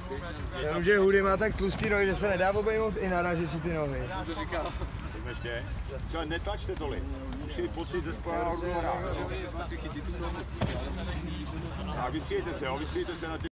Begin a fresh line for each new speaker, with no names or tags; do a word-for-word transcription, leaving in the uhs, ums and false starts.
Jenomže Hudy má tak tlustý nohy, že se nedá obejmout i narážeči ty nohy.
Jsem to říkal.
Ještě. Co, netlačte tolik. Musí pocit ze spoja od
Že si zkusí chytit tu nohu.
A vystříjte se, jo, vystříjte se na ty